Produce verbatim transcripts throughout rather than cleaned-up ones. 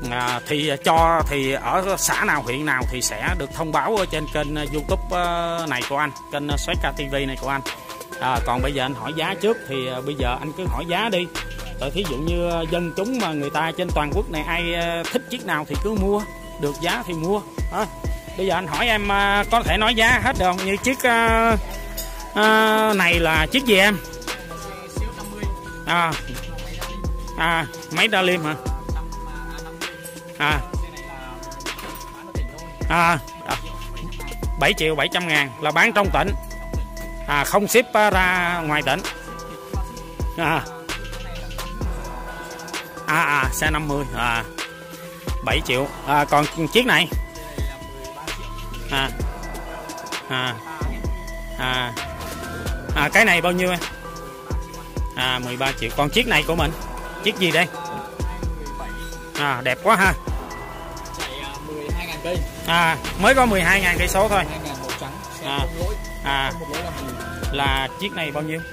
à, thì cho thì ở xã nào huyện nào thì sẽ được thông báo ở trên kênh YouTube này của anh, kênh Soecca ti vi này của anh. À, còn bây giờ anh hỏi giá trước thì bây giờ anh cứ hỏi giá đi. Tại thí dụ như dân chúng mà người ta trên toàn quốc này ai thích chiếc nào thì cứ mua, được giá thì mua. À, bây giờ anh hỏi em có thể nói giá hết được không? Như chiếc uh, uh, này là chiếc gì em? À, à máy đa liêm hả? À, à bảy triệu bảy trăm ngàn là bán trong tỉnh, à không ship ra ngoài tỉnh. À, à, à xe năm mươi, à bảy triệu. À, còn chiếc này à à à à cái này bao nhiêu em? À mười ba triệu. Còn chiếc này của mình chiếc gì đây? À đẹp quá ha. À mới có mười hai ngàn cây số thôi. À, à là chiếc này bao nhiêu?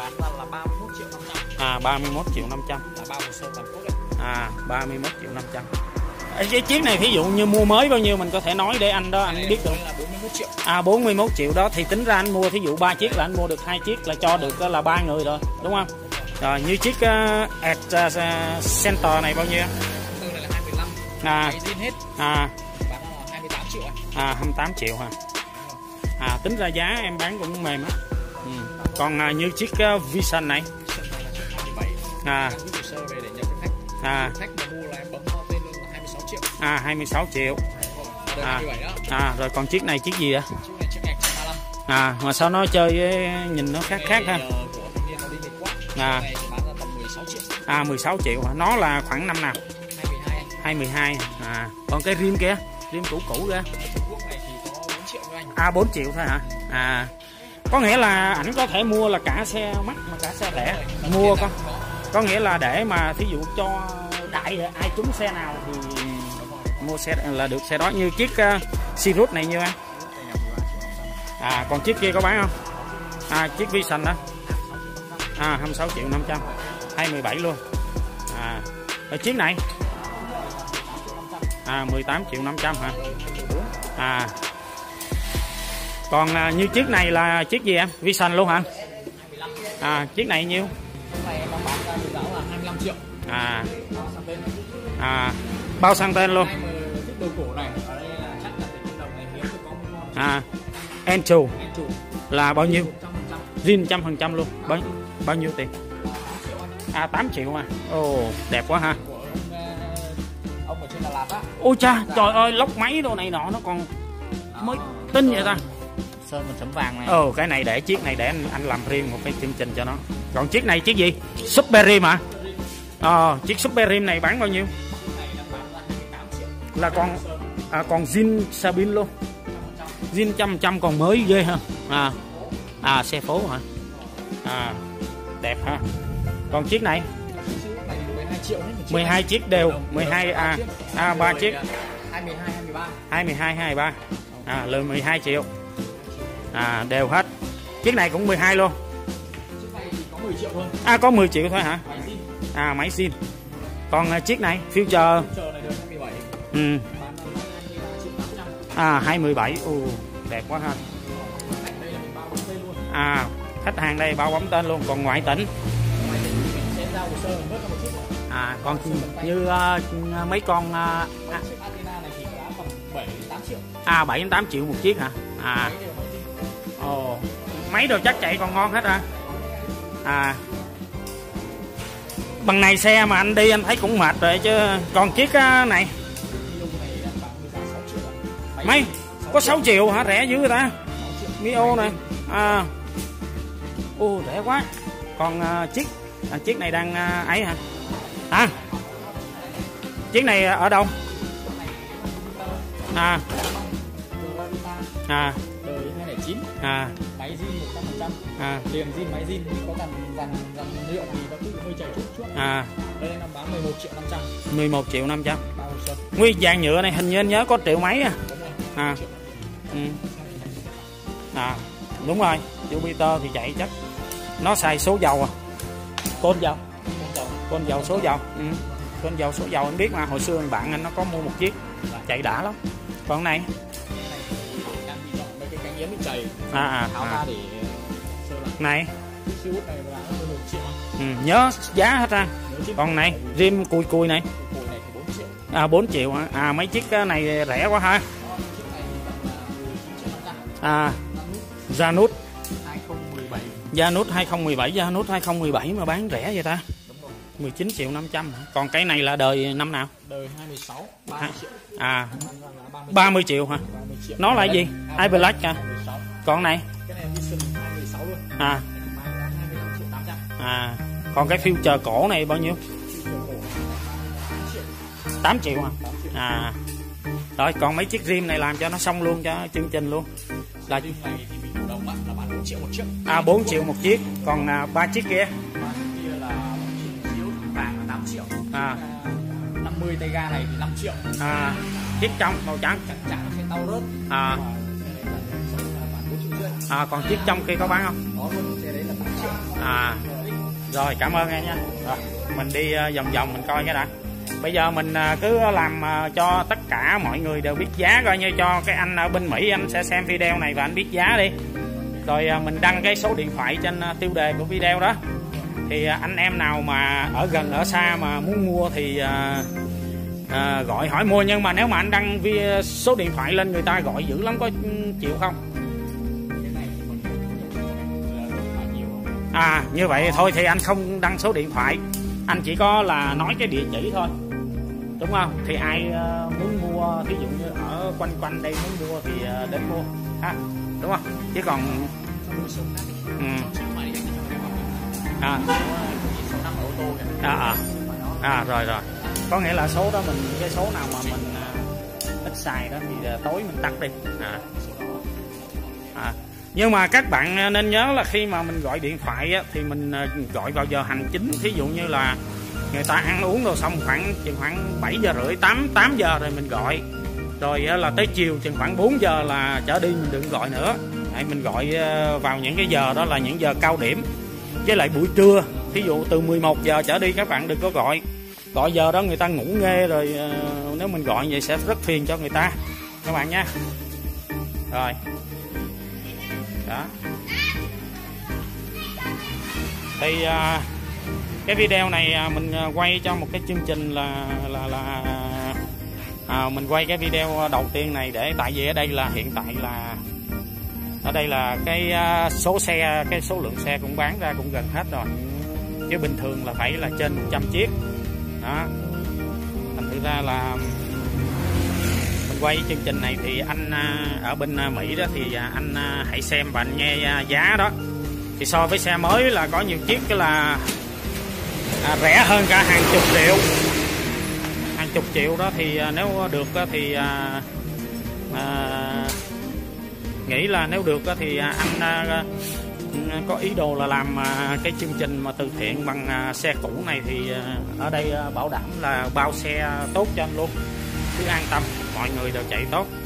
À ba mươi mốt triệu năm trăm. À ba mươi mốt triệu năm trăm. Cái chiếc này ví dụ như mua mới bao nhiêu mình có thể nói để anh đó anh biết được. À bốn mươi mốt triệu đó thì tính ra anh mua thí dụ ba chiếc là anh mua được hai chiếc là cho được là ba người rồi, đúng không? Rồi như chiếc uh, Ad uh, Center này bao nhiêu? À, à, à hai mươi tám triệu hả? À tính ra giá em bán cũng mềm á. Ừ. Còn uh, như chiếc uh, Vision này à à à hai mươi sáu triệu. À, à rồi còn chiếc này chiếc gì vậy? À mà sao nó chơi nhìn nó khác khác ha? À, à mười sáu triệu hả? Nó là khoảng năm nào? hai mươi hai. À còn cái rim kia, rim cũ cũ ra. À bốn triệu thôi hả? À có nghĩa là ảnh có thể mua là cả xe mắc mà cả xe rẻ mua con. Có nghĩa là để mà thí dụ cho đại ai trúng xe nào thì mua xe là được xe đó. Như chiếc uh, Sirius này như em. À còn chiếc kia có bán không? À chiếc Vision đó. À hai mươi sáu triệu năm trăm, hai mươi bảy luôn. À rồi chiếc này à mười tám triệu năm trăm hả? À còn à, như chiếc này là chiếc gì em? Vision luôn hả? À chiếc này nhiêu? À à bao sang tên luôn. À Encho là bao nhiêu? Zin trăm phần trăm luôn. Bao, bao nhiêu tiền? À tám triệu mà. Ồ đẹp quá ha. Ôi cha, trời ơi lốc máy đồ này nọ nó còn mới tin vậy ta. Sơn mình chấm vàng này. Ồ cái này để chiếc này để anh, anh làm riêng một cái chương trình cho nó. Còn chiếc này chiếc gì? Super Rim hả? Ờ chiếc Super Rim này bán bao nhiêu? Là còn à, còn zin Sabin luôn. Zin trăm trăm còn mới ghê ha. À à xe phố hả? À đẹp ha. Còn chiếc này mười hai chiếc đều mười hai. À à ba chiếc hai mươi hai hai mươi ba. À lời mười hai triệu. À đều hết. Chiếc này cũng mười hai luôn. À có mười triệu thôi hả? À máy zin. Còn uh, chiếc này Future ừ. À hai mươi bảy. Ồ đẹp quá ha. À khách hàng đây bao bấm tên luôn. Còn ngoại tỉnh à còn như uh, mấy con uh, à bảy đến tám triệu một chiếc hả? À ồ máy đồ chắc chạy còn ngon hết à. À bằng này xe mà anh đi anh thấy cũng mệt rồi chứ. Còn chiếc uh, này mấy có sáu triệu hả? Rẻ dữ người ta. Mio này à ô rẻ quá. Còn uh, chiếc à, chiếc này đang uh, ấy hả? À chiếc này ở đâu? À à đời hai không chín. À máy zin một trăm phần trăm. À liền zin máy zin có cần dàn dàn liệu thì nó cứ hơi chạy chút chút. À đây là bán mười một triệu năm trăm. mười một triệu năm trăm. Nguyên dàn nhựa này hình như anh nhớ có triệu mấy à. À ừ. À đúng rồi, Jupiter thì chạy chắc nó xài số dầu à. Côn dầu. Côn dầu số dầu. Ừ. Con dầu số dầu anh biết mà, hồi xưa bạn anh nó có mua một chiếc chạy đã lắm. Còn này à à, à. Này ừ, nhớ giá hết ra. Còn này rim cùi cùi này à bốn triệu hả? À mấy chiếc này rẻ quá ha. À Janus Janus hai không một bảy, Janus hai không một bảy mà bán rẻ vậy ta? mười chín triệu năm trăm. Còn cái này là đời năm nào? Đời hai mươi sáu, ba mươi triệu. À ba mươi triệu hả? Nó là gì? I Black à? Còn này? À. À. Còn cái filter cổ này bao nhiêu? tám triệu hả? À. Rồi còn mấy chiếc rim này làm cho nó xong luôn cho chương trình luôn. Là à bốn triệu một chiếc, còn à, ba chiếc kia à năm mươi tay ga này thì năm triệu. À chiếc trong màu trắng à à còn chiếc trong kia có bán không? À rồi cảm ơn em nha. Rồi, mình đi vòng vòng mình coi cái đã. Bây giờ mình cứ làm cho tất cả mọi người đều biết giá, coi như cho cái anh ở bên Mỹ anh sẽ xem video này và anh biết giá đi. Rồi mình đăng cái số điện thoại trên tiêu đề của video đó. Thì anh em nào mà ở gần ở xa mà muốn mua thì à, à, gọi hỏi mua. Nhưng mà nếu mà anh đăng số điện thoại lên người ta gọi dữ lắm, có chịu không? À như vậy thôi thì anh không đăng số điện thoại, anh chỉ có là nói cái địa chỉ thôi, đúng không? Thì ai muốn mua, ví dụ như ở quanh quanh đây muốn mua thì đến mua ha, đúng không? Chứ còn ừ. À. À, à. À rồi rồi, có nghĩa là số đó mình, cái số nào mà mình à, ít xài đó thì à, tối mình tắt đi. À. À. Nhưng mà các bạn nên nhớ là khi mà mình gọi điện thoại á, thì mình à, gọi vào giờ hành chính. Ví dụ như là người ta ăn uống rồi xong khoảng chừng khoảng bảy giờ rưỡi, tám tám giờ rồi mình gọi. Rồi á, là tới chiều chừng khoảng bốn giờ là trở đi mình đừng gọi nữa. Đấy, mình gọi à, vào những cái giờ đó là những giờ cao điểm. Với lại buổi trưa, ví dụ từ mười một giờ trở đi các bạn đừng có gọi. Gọi giờ đó người ta ngủ nghe rồi, uh, nếu mình gọi vậy sẽ rất phiền cho người ta các bạn nha. Rồi. Đó. Thì uh, cái video này uh, mình quay cho một cái chương trình là là là uh, mình quay cái video đầu tiên này để, tại vì ở đây là hiện tại là ở đây là cái số xe, cái số lượng xe cũng bán ra cũng gần hết rồi, chứ bình thường là phải là trên một trăm chiếc đó. Thành thử ra là mình quay chương trình này thì anh ở bên Mỹ đó thì anh hãy xem và anh nghe giá đó. Thì so với xe mới là có nhiều chiếc là à, rẻ hơn cả hàng chục triệu, hàng chục triệu đó. Thì nếu được thì à, à, nghĩ là nếu được thì anh có ý đồ là làm cái chương trình mà từ thiện bằng xe cũ này, thì ở đây bảo đảm là bao xe tốt cho anh luôn, cứ an tâm, mọi người đều chạy tốt.